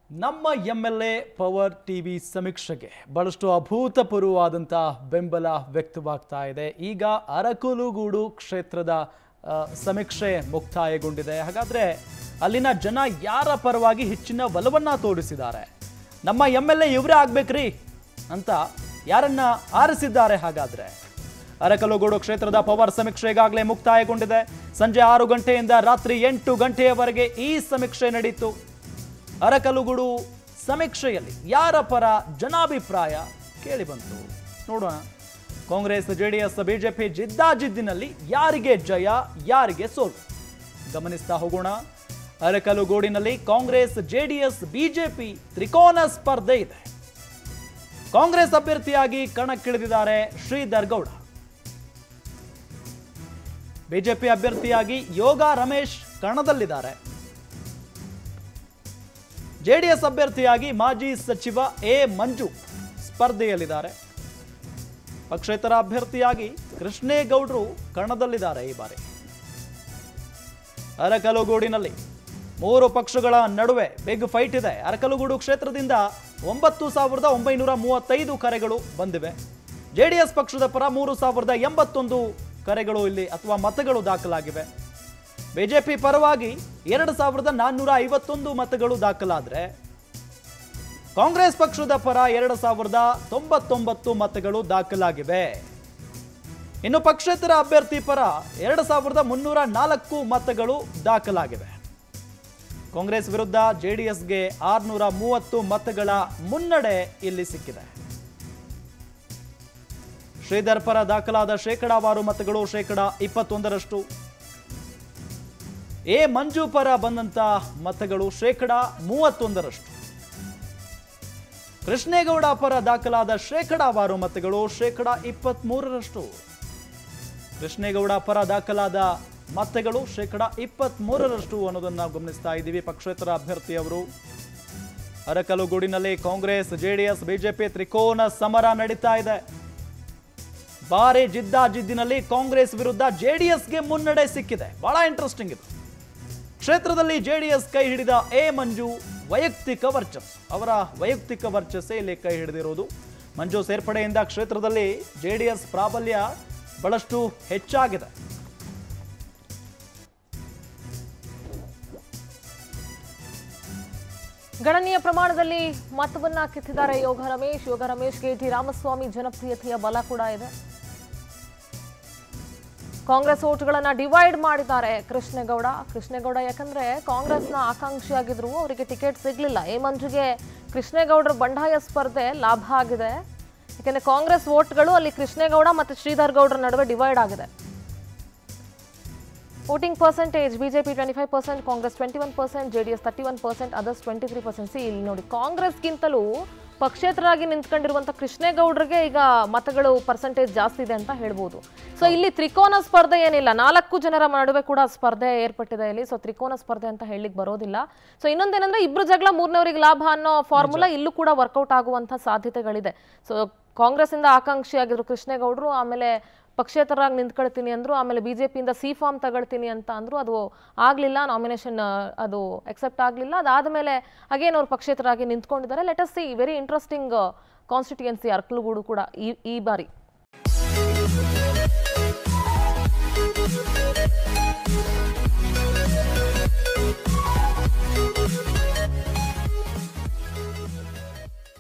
ನಮ್ಮ MLA power TV ಸಮೀಕ್ಷೆಗೆ ಬಹಳಷ್ಟು ಅಭೂತಪೂರ್ವವಾದಂಥ ಬೆಂಬಲ ವ್ಯಕ್ತವಾಗ್ತಾ ಇದೆ. ಈಗ ಅರಕಲಗೂಡು ಕ್ಷೇತ್ರದ ಸಮೀಕ್ಷೆ ಮುಕ್ತಾಯಗೊಂಡಿದೆ. ಹಾಗಾದ್ರೆ ಅಲ್ಲಿನ ಜನ ಯಾರ ಪರವಾಗಿ ಹೆಚ್ಚಿನ ಒಲವನ್ನ ತೋರಿಸಿದ್ದಾರೆ, ನಮ್ಮ ಎಂಎಲ್ಎ ಇವರೇ ಆಗ್ಬೇಕ್ರಿ ಅಂತ ಯಾರನ್ನ ಆರಿಸಿದ್ದಾರೆ? ಹಾಗಾದ್ರೆ ಅರಕಲಗೂಡು ಕ್ಷೇತ್ರದ ಪವರ್ ಸಮೀಕ್ಷೆ ಈಗಾಗಲೇ ಮುಕ್ತಾಯಗೊಂಡಿದೆ. ಸಂಜೆ 6 ಗಂಟೆಯಿಂದ ರಾತ್ರಿ 8 ಗಂಟೆಯವರೆಗೆ ಈ ಸಮೀಕ್ಷೆ ನಡೆಯಿತು. ಅರಕಲಗೂಡು ಸಮೀಕ್ಷೆಯಲ್ಲಿ ಯಾರ ಪರ ಜನಾಭಿಪ್ರಾಯ ಕೇಳಿಬಂತು ನೋಡೋಣ. ಕಾಂಗ್ರೆಸ್, ಜೆಡಿಎಸ್, ಬಿಜೆಪಿ ಜಿದ್ದಾಜಿದ್ದಿನಲ್ಲಿ ಯಾರಿಗೆ ಜಯ, ಯಾರಿಗೆ ಸೋಲು ಗಮನಿಸ್ತಾ ಹೋಗೋಣ. ಅರಕಲಗೂಡಿನಲ್ಲಿ ಕಾಂಗ್ರೆಸ್, ಜೆಡಿಎಸ್, ಬಿಜೆಪಿ ತ್ರಿಕೋನ ಸ್ಪರ್ಧೆ ಇದೆ. ಕಾಂಗ್ರೆಸ್ ಅಭ್ಯರ್ಥಿಯಾಗಿ ಕಣಕ್ಕಿಳಿದಿದ್ದಾರೆ ಶ್ರೀಧರ್ ಗೌಡ. ಬಿಜೆಪಿ ಅಭ್ಯರ್ಥಿಯಾಗಿ ಯೋಗ ರಮೇಶ್ ಕಣದಲ್ಲಿದ್ದಾರೆ. ಜೆಡಿಎಸ್ ಅಭ್ಯರ್ಥಿಯಾಗಿ ಮಾಜಿ ಸಚಿವ ಎ ಮಂಜು ಸ್ಪರ್ಧೆಯಲ್ಲಿದ್ದಾರೆ. ಪಕ್ಷೇತರ ಅಭ್ಯರ್ಥಿಯಾಗಿ ಕೃಷ್ಣೇಗೌಡರು ಕಣದಲ್ಲಿದ್ದಾರೆ. ಈ ಬಾರಿ ಅರಕಲಗೂಡಿನಲ್ಲಿ 3 ಪಕ್ಷಗಳ ನಡುವೆ ಬಿಗ್ ಫೈಟ್ ಇದೆ. ಅರಕಲಗೂಡು ಕ್ಷೇತ್ರದಿಂದ 9,935 ಕರೆಗಳು ಬಂದಿವೆ. ಜೆಡಿಎಸ್ ಪಕ್ಷದ ಪರ 3,081 ಕರೆಗಳು ಇಲ್ಲಿ ಅಥವಾ ಮತಗಳು ದಾಖಲಾಗಿವೆ. ಬಿಜೆಪಿ ಪರವಾಗಿ 2,451 ಮತಗಳು ದಾಖಲಾದರೆ ಕಾಂಗ್ರೆಸ್ ಪಕ್ಷದ ಪರ 2,099 ಮತಗಳು ದಾಖಲಾಗಿವೆ. ಇನ್ನು ಪಕ್ಷೇತರ ಅಭ್ಯರ್ಥಿ ಪರ 2,304 ಮತಗಳು ದಾಖಲಾಗಿವೆ. ಕಾಂಗ್ರೆಸ್ ವಿರುದ್ಧ ಜೆಡಿಎಸ್ಗೆ 630 ಮತಗಳ ಮುನ್ನಡೆ ಇಲ್ಲಿ ಸಿಕ್ಕಿದೆ. ಶ್ರೀಧರ್ ಪರ ದಾಖಲಾದ ಶೇಕಡಾವಾರು ಮತಗಳು 21%. ಎ ಮಂಜು ಪರ ಬಂದಂತ ಮತಗಳು 31%. ಕೃಷ್ಣೇಗೌಡ ಪರ ದಾಖಲಾದ ಶೇಕಡಾವಾರು ಮತಗಳು 23%. ಕೃಷ್ಣೇಗೌಡ ಪರ ದಾಖಲಾದ ಮತಗಳು 23% ಅನ್ನೋದನ್ನ ನಾವು ಗಮನಿಸ್ತಾ ಇದ್ದೀವಿ. ಪಕ್ಷೇತರ ಅಭ್ಯರ್ಥಿಯವರು ಅರಕಲಗೂಡಿನಲ್ಲಿ ಕಾಂಗ್ರೆಸ್, ಜೆಡಿಎಸ್, ಬಿಜೆಪಿ ತ್ರಿಕೋನ ಸಮರ ನಡೀತಾ ಇದೆ. ಬಾರಿ ಜಿದ್ದಾಜಿದ್ದಿನಲ್ಲಿ ಕಾಂಗ್ರೆಸ್ ವಿರುದ್ಧ ಜೆಡಿಎಸ್ಗೆ ಮುನ್ನಡೆ ಸಿಕ್ಕಿದೆ. ಬಹಳ ಇಂಟ್ರೆಸ್ಟಿಂಗ್ ಇದು. ಕ್ಷೇತ್ರದಲ್ಲಿ ಜೆಡಿಎಸ್ ಕೈ ಹಿಡಿದ ಎ ಮಂಜು ವೈಯಕ್ತಿಕ ವರ್ಚಸ್ಸು, ಅವರ ವೈಯಕ್ತಿಕ ವರ್ಚಸ್ಸೇ ಇಲ್ಲಿ ಕೈ ಹಿಡಿದಿರುವುದು. ಮಂಜು ಸೇರ್ಪಡೆಯಿಂದ ಕ್ಷೇತ್ರದಲ್ಲಿ ಜೆಡಿಎಸ್ ಪ್ರಾಬಲ್ಯ ಬಹಳಷ್ಟು ಹೆಚ್ಚಾಗಿದೆ. ಗಣನೀಯ ಪ್ರಮಾಣದಲ್ಲಿ ಮತವನ್ನ ಕಿತ್ತಿದ್ದಾರೆ ಯೋಗ ರಮೇಶ್ಗೆ ಟಿ ರಾಮಸ್ವಾಮಿ ಜನಪ್ರಿಯತೆಯ ಬಲ ಕೂಡ ಇದೆ. ಕಾಂಗ್ರೆಸ್ ಓಟ್ಗಳನ್ನ ಡಿವೈಡ್ ಮಾಡಿದ್ದಾರೆ ಕೃಷ್ಣೇಗೌಡ ಯಾಕಂದ್ರೆ ಕಾಂಗ್ರೆಸ್ನ ಆಕಾಂಕ್ಷಿಯಾಗಿದ್ರು, ಅವರಿಗೆ ಟಿಕೆಟ್ ಸಿಗ್ಲಿಲ್ಲ. ಎ ಮಂಜುಗೆ ಕೃಷ್ಣೇಗೌಡರ ಬಂಡಾಯ ಸ್ಪರ್ಧೆ ಲಾಭ ಆಗಿದೆ. ಯಾಕಂದ್ರೆ ಕಾಂಗ್ರೆಸ್ ಓಟ್ಗಳು ಅಲ್ಲಿ ಕೃಷ್ಣೇಗೌಡ ಮತ್ತು ಶ್ರೀಧರ್ ಗೌಡರ ನಡುವೆ ಡಿವೈಡ್ ಆಗಿದೆ. Voting percentage BJP 25%, Congress 21%, JDS 31%, others 23%. ಇಲ್ಲಿ ನೋಡಿ, ಕಾಂಗ್ರೆಸ್ಗಿಂತಲೂ ಪಕ್ಷೇತರಾಗಿ ನಿಂತ್ಕೊಂಡಿರುವಂತ ಕೃಷ್ಣೇಗೌಡರಿಗೆ ಈಗ ಮತಗಳು ಪರ್ಸೆಂಟೇಜ್ ಜಾಸ್ತಿ ಇದೆ ಅಂತ ಹೇಳ್ಬೋದು. ಸೊ ಇಲ್ಲಿ ತ್ರಿಕೋನ ಸ್ಪರ್ಧೆ ಏನಿಲ್ಲ, 4 ಜನರ ನಡುವೆ ಕೂಡ ಸ್ಪರ್ಧೆ ಏರ್ಪಟ್ಟಿದೆ ಇಲ್ಲಿ. ಸೊ ತ್ರಿಕೋನ ಸ್ಪರ್ಧೆ ಅಂತ ಹೇಳಲಿಕ್ಕೆ ಬರೋದಿಲ್ಲ. ಸೊ ಇನ್ನೊಂದೇನಂದ್ರೆ ಇಬ್ರು ಜಗಳ 3ನವರಿಗೆ ಲಾಭ ಅನ್ನೋ ಫಾರ್ಮುಲಾ ಇಲ್ಲೂ ಕೂಡ ವರ್ಕೌಟ್ ಆಗುವಂತ ಸಾಧ್ಯತೆಗಳಿದೆ. ಸೊ ಕಾಂಗ್ರೆಸ್ ಇಂದ ಆಕಾಂಕ್ಷಿಯಾಗಿದ್ರು ಕೃಷ್ಣೇಗೌಡರು, ಆಮೇಲೆ ಪಕ್ಷೇತರಾಗಿ ನಿಂತ್ಕೊಳ್ತೀನಿ ಅಂದ್ರು, ಆಮೇಲೆ ಬಿಜೆಪಿಯಿಂದ ಸಿ ಫಾರ್ಮ್ ತಗೊಳ್ತೀನಿ ಅಂತ ಅಂದ್ರು. ಅದು ಆಗ್ಲಿಲ್ಲ, ನಾಮಿನೇಷನ್ ಅದು ಎಕ್ಸೆಪ್ಟ್ ಆಗ್ಲಿಲ್ಲ. ಅದಾದ್ಮೇಲೆ ಅಗೇನ್ ಅವ್ರು ಪಕ್ಷೇತರಾಗಿ ನಿಂತ್ಕೊಂಡಿದ್ದಾರೆ. Let us see, very interesting constituency Arakalagudu ಕೂಡ ಈ ಬಾರಿ.